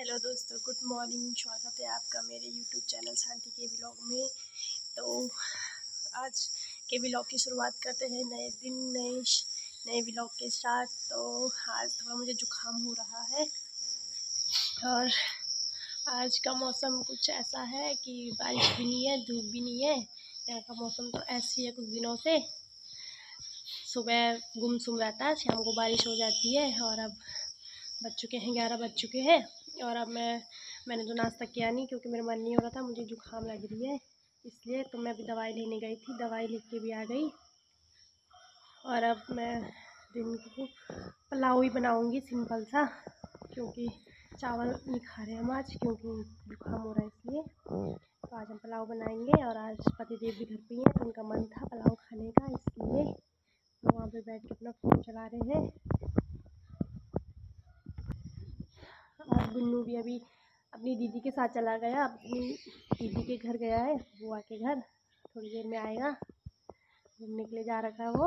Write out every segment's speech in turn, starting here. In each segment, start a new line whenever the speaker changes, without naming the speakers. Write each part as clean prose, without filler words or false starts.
Hello दोस्तों, good morning. स्वागत है आपका मेरे यूट्यूब चैनल शांति के व्लॉग में। तो आज के व्लॉग की शुरुआत करते हैं नए दिन नए व्लॉग के साथ। तो आज थोड़ा मुझे जुकाम हो रहा है और आज का मौसम कुछ ऐसा है कि बारिश भी नहीं है, धूप भी नहीं है। यहाँ का मौसम तो ऐसी है कुछ दिनों से। सुबह गुमसुम रहता है, शाम को बारिश हो जाती है। और अब बज चुके हैं 11 बज चुके हैं। और अब मैंने तो नाश्ता किया नहीं क्योंकि मेरा मन नहीं हो रहा था, मुझे जुकाम लग रही है इसलिए। तो मैं भी दवाई लेने गई थी, दवाई लेके भी आ गई। और अब मैं दिन को पुलाव ही बनाऊंगी सिंपल सा, क्योंकि चावल नहीं खा रहे हम आज, क्योंकि जुकाम हो रहा है इसलिए। तो आज हम पुलाव बनाएंगे। और आज पतिदेव भी घर पे हैं तो उनका मन था पुलाव खाने का, इसलिए तो वहाँ पे बैठ के अपना फ़ोन चला रहे हैं। और गुन्नू भी अभी अपनी दीदी के साथ चला गया, अपनी दीदी के घर गया है, बुआ के घर। थोड़ी देर में आएगा, घूमने के लिए जा रखा है वो।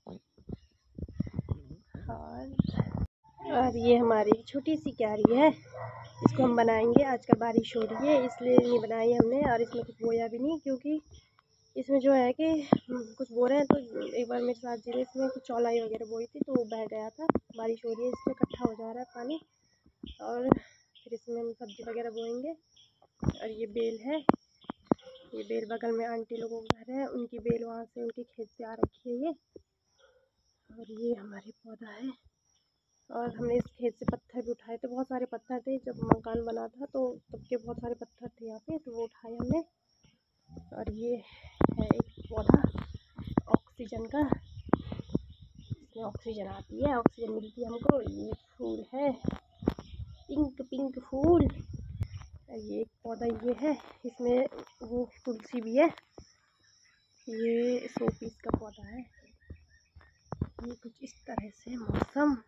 और ये हमारी छोटी सी क्यारी है, इसको हम बनाएंगे। आजकल बारिश हो रही है इसलिए नहीं बनाई हमने। और इसमें कुछ बोया भी नहीं, क्योंकि इसमें जो है कि कुछ बो रहे हैं। तो एक बार मेरे साथ जी ने इसमें कुछ चौलाई वगैरह बोई थी तो वो बह गया था। बारिश हो रही है इसलिए इकट्ठा हो जा रहा है पानी। और फिर इसमें हम सब्ज़ी वगैरह बोएंगे। और ये बेल है, ये बेल बगल में आंटी लोगों का घर है, उनकी बेल वहाँ से उनके खेत से आ रखी है ये। और ये हमारी पौधा है। और हमने इस खेत से पत्थर भी उठाए थे, बहुत सारे पत्थर थे जब मकान बना था, तो तब के बहुत सारे पत्थर थे यहाँ पे, तो वो उठाए हमने। और ये है एक पौधा ऑक्सीजन का, इसमें ऑक्सीजन आती है, ऑक्सीजन मिलती है हमको। ये फूल है, पिंक पिंक फूल। ये एक पौधा ये है, इसमें वो तुलसी भी है। ये 100 पीस का पौधा है। ये कुछ इस तरह से मौसम।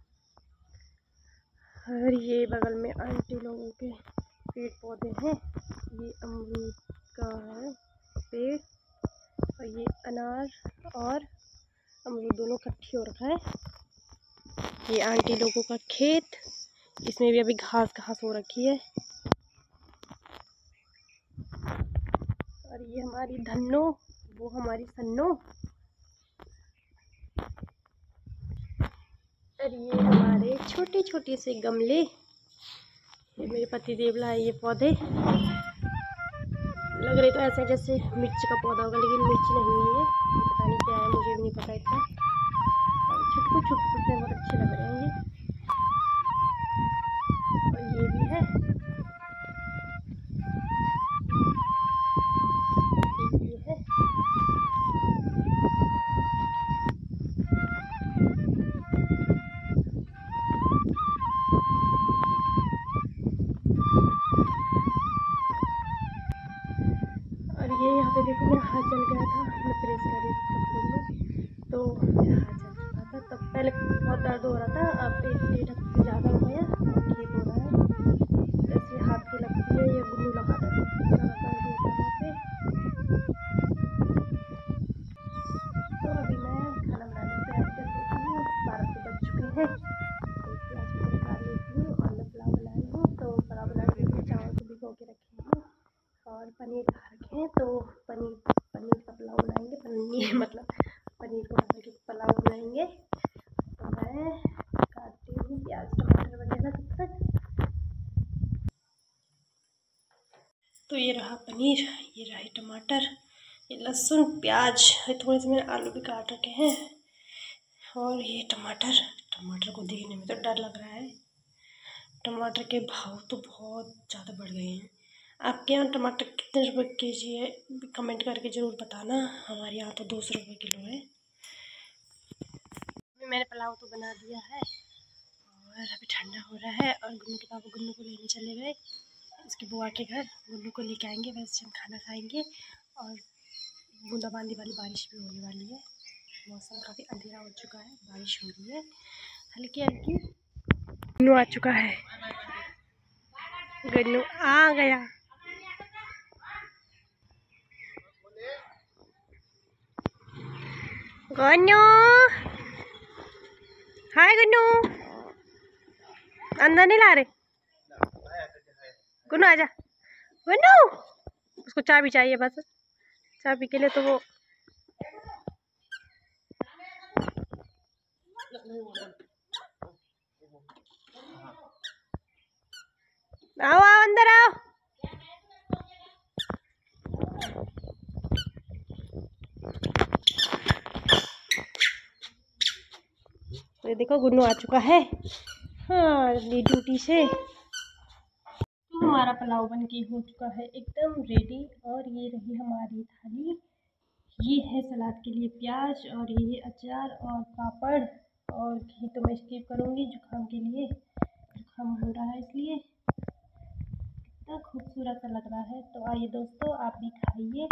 और ये बगल में आंटी लोगों के पेड़ पौधे हैं। ये अमरूद का है पेड़, और ये अनार और अमरूद दोनों इकट्ठी हो रखा है। ये आंटी लोगों का खेत, इसमें भी अभी घास घास हो रखी है। और ये हमारी धन्नो, वो हमारी सन्नो। और ये हमारे छोटे छोटे से गमले, ये मेरे पति देव लाए ये पौधे। लग रहे तो ऐसे जैसे मिर्च का पौधा होगा, लेकिन मिर्च नहीं है ये, पता नहीं क्या है, मुझे भी नहीं पता इतना। और छुटकू छुटकू से बहुत अच्छे लग रहे हैं ये। और ये भी है, ये है। और ये यहाँ पे देखो मेरा हाथ जल गया था, मैं प्रेस कर रही थी कपड़े में, तो मेरा हाथ जल चुका था। तब पहले बहुत दर्द हो रहा था, अब 1-1.5 हफ्ते ज़्यादा हो गया और ठीक हो रहा है। जैसे हाथ की लगती है, ये गुन्नू लगा था, ज़्यादा दर्द होता है वहाँ पे। तो अभी मैं खाना बनाने की तैयारी कर लेती हूँ, 12 तो बज चुके हैं। तो प्याज को निकाल लेती हूँ और मैं पुलाव बना रही हूँ। तो पुलाव बनाने के लिए चावल को भिगो के रखे हैं और पनीर खा रखे हैं। तो पनीर का पुलाव बनाएंगे, पनीर मतलब पनीर को हटा के पुलाव बनाएंगे। तो मैं काटती हूँ प्याज टमाटर वगैरह तब तक। तो ये रहा पनीर, ये रहे टमाटर, ये लहसुन प्याज, थोड़े से मैंने आलू भी काट रखे हैं। और ये टमाटर को देखने में तो डर लग रहा है। टमाटर के भाव तो बहुत ज़्यादा बढ़ गए हैं। आपके यहाँ टमाटर कितने रुपए केजी है, कमेंट करके ज़रूर बताना। हमारे यहाँ तो 200 रुपये किलो है। मैंने पुलाव तो बना दिया है और अभी ठंडा हो रहा है। और गुन्नू के पापा गुन्नू को लेने चले गए उसकी बुआ के घर, गुन्नू को लेके आएंगे, वैसे हम खाना खाएंगे। और बूंदाबांदी वाली बारिश भी होने वाली है, मौसम काफ़ी अंधेरा हो चुका है, बारिश हो रही है हल्की हल्की। गुन्नू आ चुका है, गुन्नू आ गया। गुन्नू, हाय गुन्नू, अंदर नहीं ला रहे। गुन्नू आजा, गुन्नू। उसको चाबी चाहिए बस, चाबी के लिए तो वो आओ आओ अंदर आओ। तो देखो गुन्नू आ चुका है, हाँ ड्यूटी से। तो हमारा पुलाव बन के हो चुका है एकदम रेडी। और ये रही हमारी थाली। ये है सलाद के लिए प्याज, और ये है अचार और पापड़। और घी तो मैं स्किप करूँगी जुकाम के लिए, जुकाम हो रहा है इसलिए। कितना खूबसूरत सा लग रहा है। तो आइए दोस्तों, आप भी खाइए।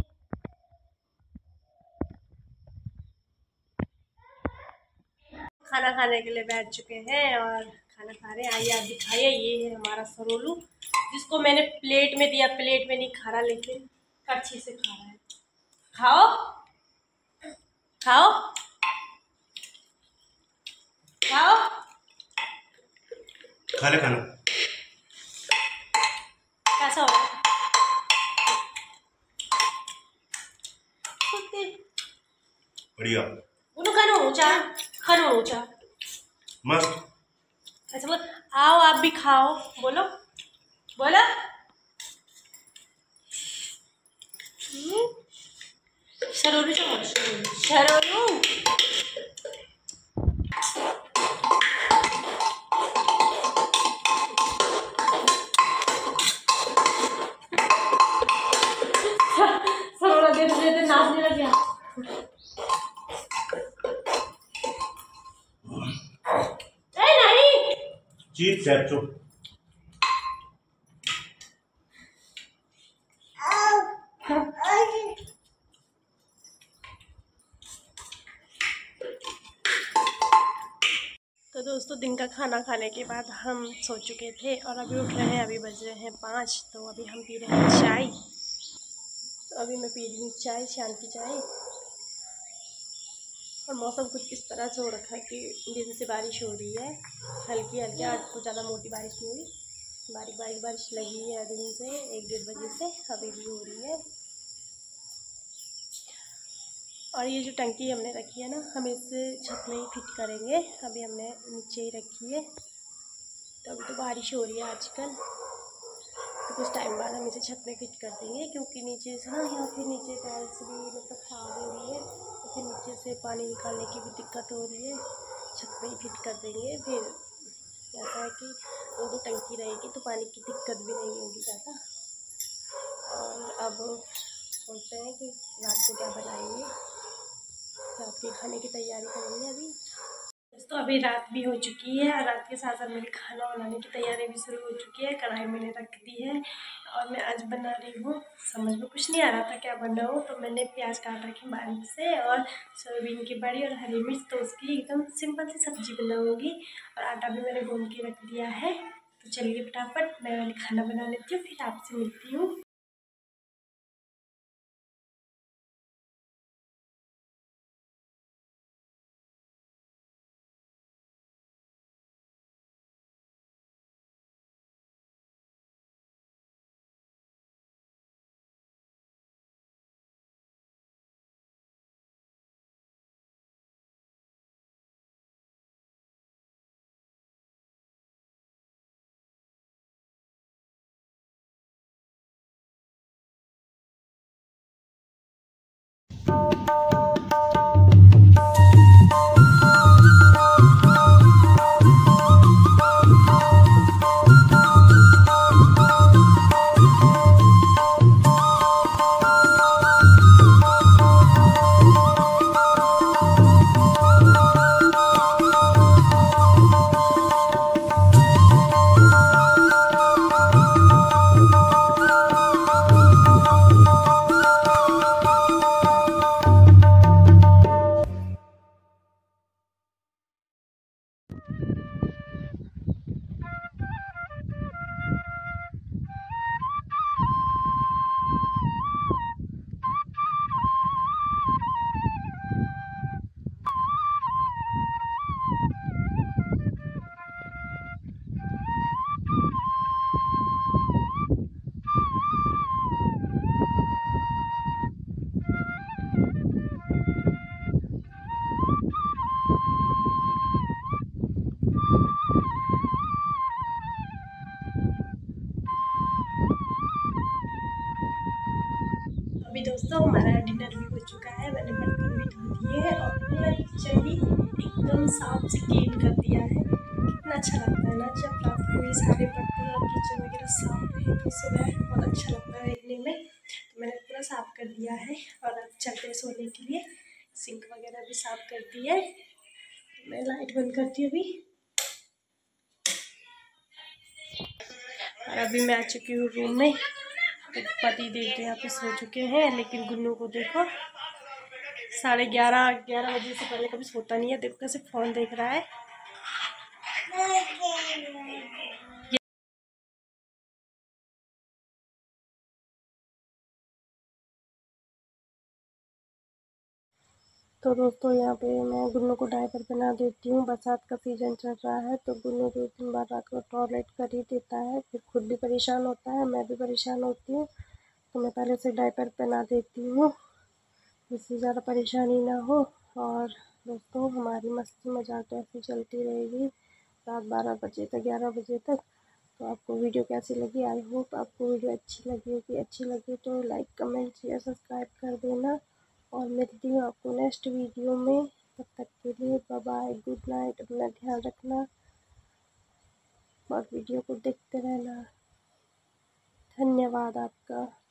खाना खाने के लिए बैठ चुके हैं और खाना खा रहे हैं। आइए आप भी खाइए। ये है हमारा सरोलू, जिसको मैंने प्लेट में दिया। प्लेट में नहीं खा रहा, लेकिन कच्छी से खा रहा है। खाओ खाओ खाओ,
खा ले खाना।
कैसा हो रहा है?
बढ़िया।
उन्हों खानो ऊंचा
मस्त।
ऐसा बोल। आओ आप भी खाओ, बोलो बोलो। शरोलू शरोलू। सरोला देते देते नाचने लग गया। नहीं
चीज है चुप।
तो दोस्तों, दिन का खाना खाने के बाद हम सो चुके थे और अभी उठ रहे हैं। अभी बज रहे हैं 5। तो अभी हम पी रहे हैं चाय। तो अभी मैं पी रही हूँ चाय, शाम की चाय। और मौसम कुछ इस तरह से हो रखा है कि दिन से बारिश हो रही है, हल्की हल्की। आज तो ज़्यादा मोटी बारिश नहीं हुई, बारीक बारीक बारिश लगी है दिन से 1-1:30 बजे से, अभी भी हो रही है। और ये जो टंकी हमने रखी है ना, हम इसे छत में ही फिट करेंगे। अभी हमने नीचे ही रखी है। तो अभी तो बारिश हो रही है आजकल, तो कुछ टाइम बाद हम इसे छत में फिट कर देंगे। क्योंकि नीचे से ना, यहाँ फिर नीचे टाइल्स भी मतलब खराब हो रही है, तो फिर नीचे से पानी निकालने की भी दिक्कत हो रही है। छत में ही फिट कर देंगे। फिर ऐसा है कि 2-2 टंकी रहेगी, तो पानी की दिक्कत भी नहीं होगी ज़्यादा। और अब सोचते हैं कि रात को क्या बनाएंगे, रात के खाने की तैयारी करेंगे अभी। तो अभी रात भी हो चुकी है, और रात के साथ साथ मेरी खाना बनाने की तैयारी भी शुरू हो चुकी है। कढ़ाई मैंने रख दी है और मैं आज बना रही हूँ। समझ में कुछ नहीं आ रहा था क्या बनाऊँ, तो मैंने प्याज काट रखी बारीक से, और सोयाबीन की बड़ी और हरी मिर्च। तो उसकी एकदम सिंपल सी सब्जी बनाऊँगी। और आटा भी मैंने गूंद के रख दिया है। तो चलिए फटाफट मैं वाली खाना बना लेती हूँ, फिर आपसे मिलती हूँ। अभी दोस्तों हमारा डिनर भी हो चुका है, मैंने बर्तन भी धो दिए हैं और पूरा किचन भी एकदम साफ से क्लीन कर दिया है। कितना अच्छा लगता है ना जब रात को ये सारे बर्तन और किचन वगैरह साफ रहे तो सुबह बहुत अच्छा लगता है देखने में। तो मैंने पूरा साफ कर दिया है और अब चलते सोने के लिए। सिंक वगैरह भी साफ कर दी है। मैं लाइट बंद करती हूँ अभी। और अभी मैं आ चुकी हूँ रूम में। तो पति देव तो यहाँ पे सो चुके हैं, लेकिन गुन्नू को देखो 11:30 बजे से पहले कभी सोता नहीं है। देखो कैसे फ़ोन देख रहा है। तो दोस्तों यहाँ पे मैं गुन्नू को डायपर पहना देती हूँ। बरसात का सीज़न चल रहा है तो गुन्नू 2-3 बार रात को टॉयलेट कर ही देता है, फिर खुद भी परेशान होता है, मैं भी परेशान होती हूँ। तो मैं पहले से डायपर पहना देती हूँ जिससे ज़्यादा परेशानी ना हो। और दोस्तों हमारी मस्ती मजाक तो ऐसी चलती रहेगी रात 12 बजे तक, 11 बजे तक। तो आपको वीडियो कैसी लगी? आई होप आपको वीडियो अच्छी लगी होगी। अच्छी लगी तो लाइक कमेंट शेयर सब्सक्राइब कर देना और मिलती हूँ आपको नेक्स्ट वीडियो में। तब तक के लिए बाय बाय, गुड नाइट, अपना ध्यान रखना और वीडियो को देखते रहना। धन्यवाद आपका।